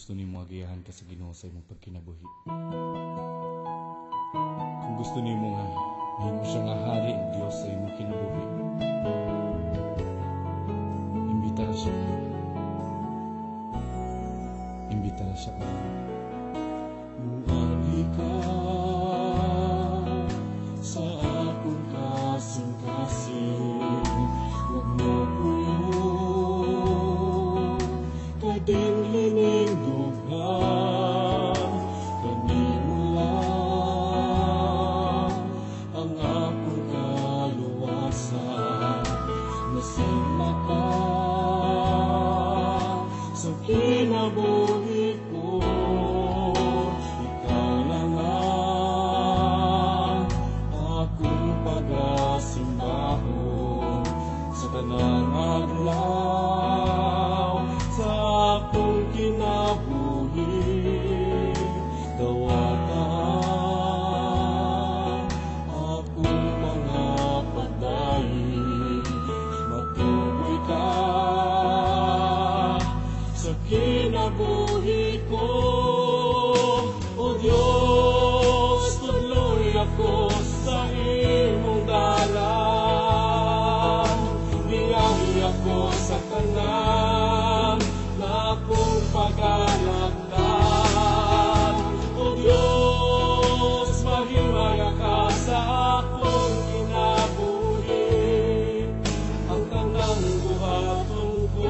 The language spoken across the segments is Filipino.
gusto nimo agayahan ka sa Ginoo sa imong pagkinabuhi. Kung gusto nimo nga mahimo siya nga hari ug Dios sa imong kinabuhi, imbita na siya. Imbita na siya. Muagi ka sa akong kasing-kasing, huwag mo kading liningdugan, kanimo lang ang akong kaluwasan. Nasima ka sa kinabuhi ko, ikaw lang ang akong pag-asimbahon sa tanang adlaw sa akong kinabuhi. Dawatan akong mga padayon, matuloy ka sa kinabuhi ko. O Diyos, tuloy ako sa imong dalan, biyahe ako sa kanan na akong pag-alagdan. O Diyos, mahimaya ka sa akong kinabuhi, ang tanang buhaton ko,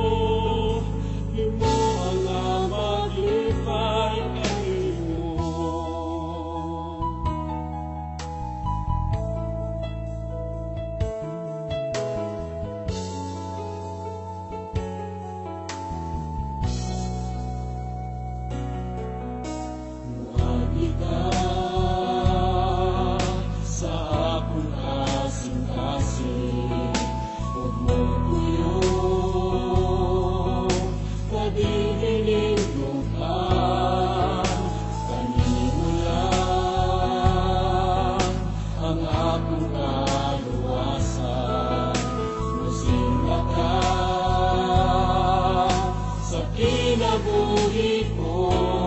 himo ang maglipay kanimo. Muagi ka sa akong kasing-kasing, huwag mo tuyo kadililindugan, kanimo lang ang akong kaluwasan. Musimba ka sa kinabuhi ko,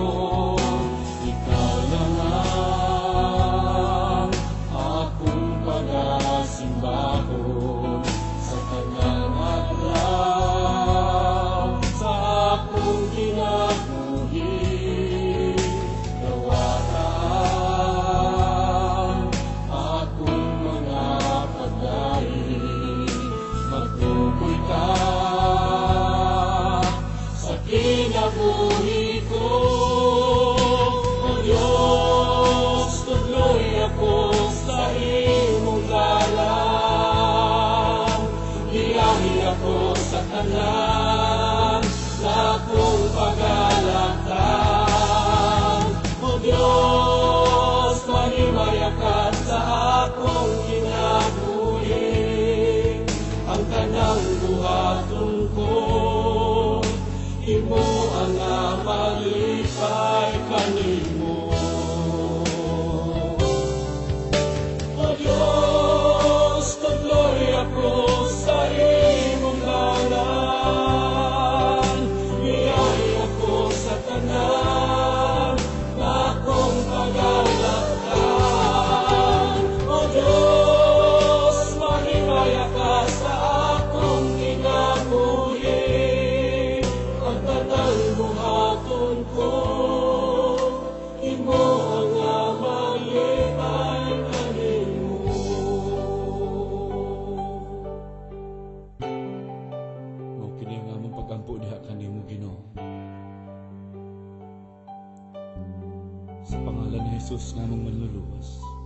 ikaw lang ang akong pag-asimbahon sa tanang adlaw sa akong kinabuhi. Dawatan akong mga padayon, magtukoy ka sa kinabuhi ko. O Diyos, tuloy ako sa imong dalan, biyahe ako sa kanan na akong pag-alagdan. O Diyos, mahimaya ka sa akong kinabuhi, ang tanang buhaton ko, himo ang maglipay kanimo. O Diyos, tuloy ako sa imong dalan, biyahe ako sa tanan na akong pag-alagdan. O Diyos, mahimaya ka sa akong kinabuhi, ang tanang buhaton ko, himo ang maglipay kanimo. Mao kini ang among pagampo diha kanimo, Ginoo. Sa pangalan ni Jesus nga among manluluwas.